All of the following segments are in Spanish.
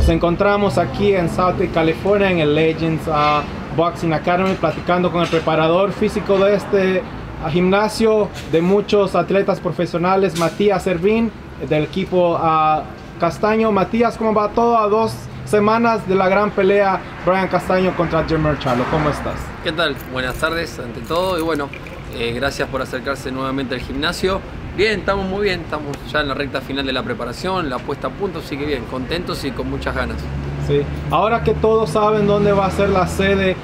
Nos encontramos aquí en South Lake, California, en el Legends Boxing Academy, platicando con el preparador físico de este gimnasio de muchos atletas profesionales, Matías Servín, del equipo Castaño. Matías, ¿cómo va todo a 2 semanas de la gran pelea Brian Castaño contra Jermell Charlo? ¿Cómo estás? ¿Qué tal? Buenas tardes ante todo y bueno, gracias por acercarse nuevamente al gimnasio. Bien, estamos muy bien, estamos ya en la recta final de la preparación, la puesta a punto, así que bien, contentos y con muchas ganas. Sí. Ahora que todos saben dónde va a ser la sede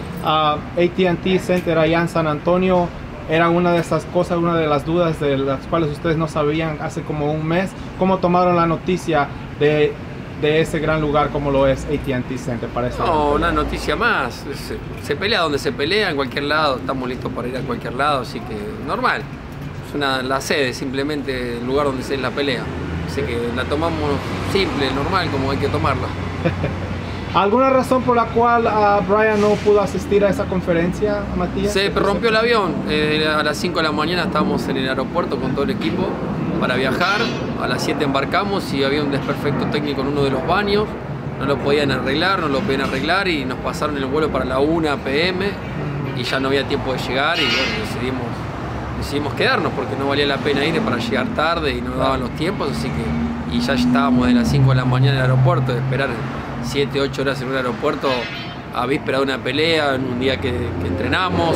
AT&T Center allá en San Antonio, era una de esas cosas, una de las dudas de las cuales ustedes no sabían hace como un mes. ¿Cómo tomaron la noticia de ese gran lugar como lo es AT&T Center para esa? No, una noticia más, se pelea donde se pelea, en cualquier lado, estamos listos para ir a cualquier lado, así que normal. Es la sede, simplemente el lugar donde se es la pelea. Así que la tomamos simple, normal, como hay que tomarla. ¿Alguna razón por la cual Brian no pudo asistir a esa conferencia, Matías? Se rompió el avión. A las 5 de la mañana estábamos en el aeropuerto con todo el equipo para viajar. A las 7 embarcamos y había un desperfecto técnico en uno de los baños. No lo podían arreglar, y nos pasaron el vuelo para la 1 p.m. y ya no había tiempo de llegar y bueno, decidimos quedarnos porque no valía la pena ir para llegar tarde y no daban los tiempos, así que ya estábamos de las 5 de la mañana en el aeropuerto, de esperar 7, 8 horas en un aeropuerto a víspera de una pelea, en un día que entrenamos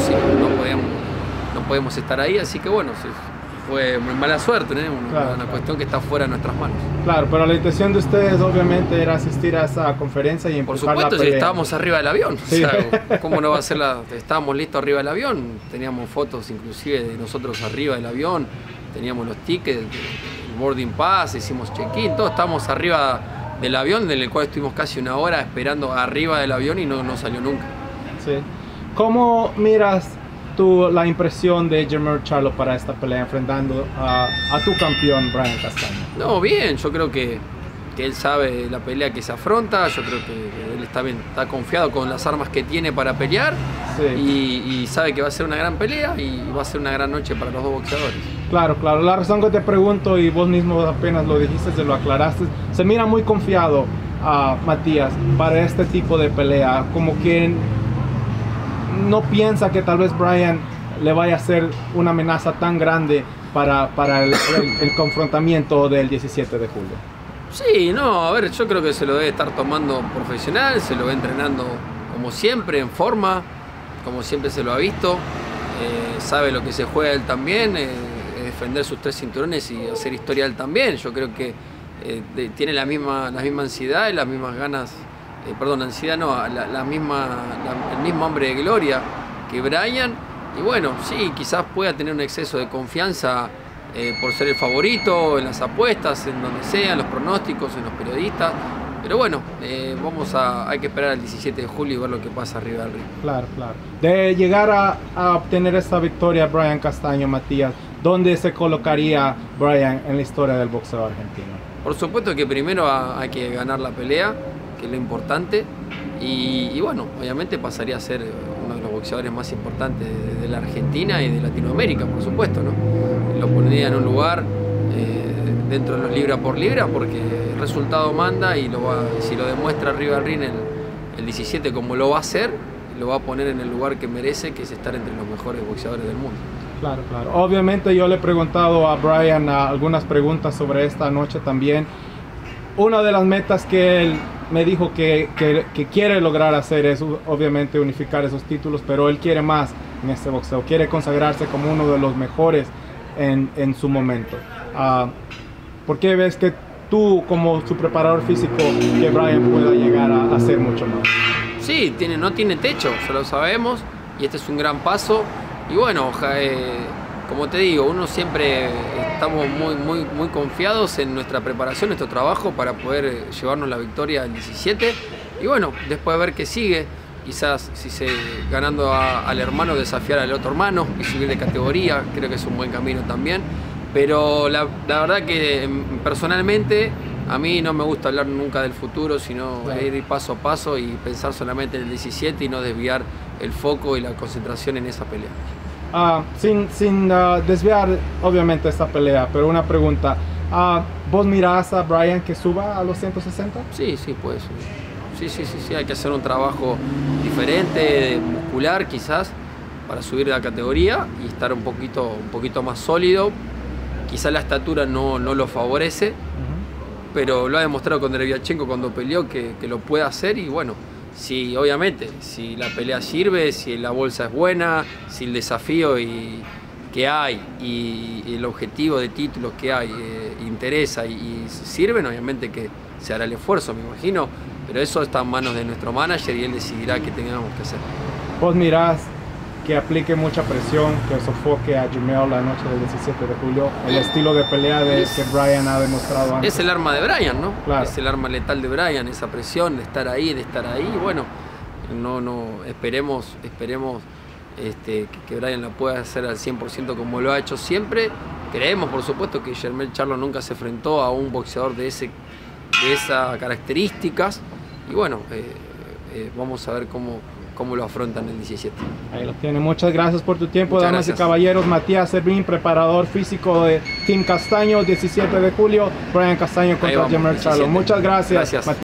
y no podíamos estar ahí, así que bueno, fue mala suerte, ¿eh? Una cuestión que está fuera de nuestras manos. Claro, pero la intención de ustedes obviamente era asistir a esa conferencia y por empujar supuesto, la pelea. si estábamos arriba del avión, sí. O sea, ¿cómo no va a ser estábamos listos arriba del avión, teníamos fotos inclusive de nosotros arriba del avión, teníamos los tickets, el boarding pass, hicimos check-in, todos estábamos arriba del avión, en el cual estuvimos casi 1 hora esperando arriba del avión y no salió nunca. Sí. ¿Cómo miras tú la impresión de Jermell Charlo para esta pelea enfrentando a tu campeón Brian Castaño? No, bien, yo creo que él sabe la pelea que se afronta, yo creo que él está bien, está confiado con las armas que tiene para pelear, sí. y sabe que va a ser una gran pelea y va a ser una gran noche para los dos boxeadores. Claro, claro. La razón que te pregunto, y vos mismo apenas lo dijiste, se lo aclaraste, se mira muy confiado a Matías para este tipo de pelea, como que no piensa que tal vez Brian le vaya a ser una amenaza tan grande para el confrontamiento del 17 de julio. Sí, no, a ver, yo creo que se lo debe estar tomando profesional, se lo ve entrenando como siempre, en forma, como siempre se lo ha visto, sabe lo que se juega él también, defender sus 3 cinturones y hacer historia él también. Yo creo que tiene la misma ansiedad y las mismas ganas, ansiedad no, el mismo hambre de gloria que Brian, y bueno, sí, quizás pueda tener un exceso de confianza por ser el favorito en las apuestas, en donde sea, en los pronósticos, en los periodistas, pero bueno, hay que esperar al 17 de julio y ver lo que pasa arriba del ring. Claro, claro. De llegar a obtener esta victoria Brian Castaño, Matías, ¿dónde se colocaría Brian en la historia del boxeo argentino? Por supuesto que primero hay que ganar la pelea, que es lo importante, y bueno, obviamente pasaría a ser uno de los boxeadores más importantes de la Argentina y de Latinoamérica, por supuesto, ¿no? Lo pondría en un lugar dentro de los libra por libra, porque el resultado manda y si lo demuestra arriba del ring el 17 como lo va a hacer, lo va a poner en el lugar que merece, que es estar entre los mejores boxeadores del mundo. Claro, claro. Obviamente yo le he preguntado a Brian algunas preguntas sobre esta noche también. Una de las metas que él me dijo que quiere lograr hacer es obviamente unificar esos títulos, pero él quiere más en este boxeo, quiere consagrarse como uno de los mejores en su momento. ¿Por qué ves que tú, como su preparador físico, que Brian pueda llegar a hacer mucho más? Sí, no tiene techo, ya lo sabemos, y este es un gran paso. Y bueno, como te digo, uno siempre estamos muy confiados en nuestra preparación, nuestro trabajo para poder llevarnos la victoria al 17. Y bueno, después de ver qué sigue, quizás ganando al hermano, desafiar al otro hermano y subir de categoría, creo que es un buen camino también. Pero la verdad que personalmente a mí no me gusta hablar nunca del futuro, sino ir paso a paso y pensar solamente en el 17 y no desviar el foco y la concentración en esa pelea. Sin desviar obviamente esta pelea, pero una pregunta. ¿Vos mirás a Brian que suba a los 160? Sí, sí, puede subir. Sí, hay que hacer un trabajo diferente, muscular quizás, para subir la categoría y estar un poquito más sólido. Quizás la estatura no lo favorece, pero lo ha demostrado con Derevyanchenko cuando peleó que lo puede hacer. Y bueno, si obviamente, si la pelea sirve, si la bolsa es buena, si el desafío que hay y el objetivo de títulos que hay interesa y sirven, obviamente que se hará el esfuerzo, me imagino, pero eso está en manos de nuestro manager y él decidirá qué tengamos que hacer. Vos mirás que aplique mucha presión, que sofoque a Jermell la noche del 17 de julio, el estilo de pelea que Brian ha demostrado antes. Es el arma de Brian, ¿no? Claro. Es el arma letal de Brian, esa presión de estar ahí, bueno, esperemos que Brian la pueda hacer al 100% como lo ha hecho siempre. Creemos, por supuesto, que Jermell Charlo nunca se enfrentó a un boxeador de esas características y bueno, vamos a ver cómo lo afrontan el 17. Ahí lo tiene. Muchas gracias por tu tiempo, Muchas damas gracias. y caballeros. Matías Servín, preparador físico de Team Castaño, 17 de julio. Brian Castaño contra Jermell Charlo. Muchas gracias.